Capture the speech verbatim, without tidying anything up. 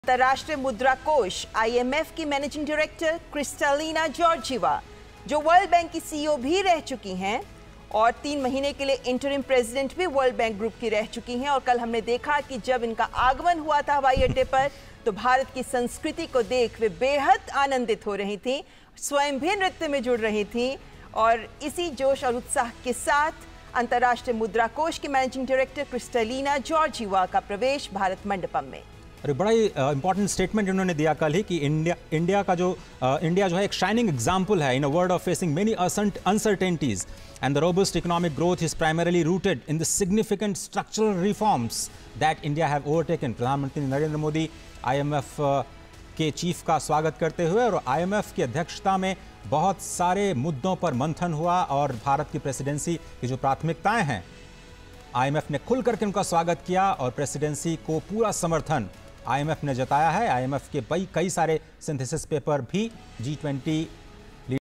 अंतर्राष्ट्रीय मुद्रा कोष आई एम एफ की मैनेजिंग डायरेक्टर क्रिस्टलिना जॉर्जिवा, जो वर्ल्ड बैंक की सी ई ओ भी रह चुकी हैं और तीन महीने के लिए इंटरिम प्रेसिडेंट भी वर्ल्ड बैंक ग्रुप की रह चुकी हैं। और कल हमने देखा कि जब इनका आगमन हुआ था हवाई अड्डे पर, तो भारत की संस्कृति को देख वे बेहद आनंदित हो रही थी, स्वयं भी नृत्य में जुड़ रही थी। और इसी जोश और उत्साह के साथ अंतर्राष्ट्रीय मुद्रा कोष की मैनेजिंग डायरेक्टर क्रिस्टलिना जॉर्जिवा का प्रवेश भारत मंडपम में। अरे बड़ा ही इंपॉर्टेंट स्टेटमेंट इन्होंने दिया कल ही कि इंडिया इंडिया का जो इंडिया जो है एक शाइनिंग एग्जांपल है in a world of facing many uncertainties and the robust economic growth is primarily rooted in the significant structural reforms that India have overtaken. प्रधानमंत्री Narendra Modi I M F के chief का स्वागत करते हुए और आई एम एफ की अध्यक्षता में बहुत सारे मुद्दों पर मंथन हुआ और भारत की प्रेसिडेंसी की जो प्राथमिकताएं हैं आई एम एफ ने खुल करके उनका स्वागत किया और प्रेसिडेंसी को पूरा समर्थन आई एम एफ ने जताया है। आई एम एफ के कई कई सारे सिंथेसिस पेपर भी जी ट्वेंटी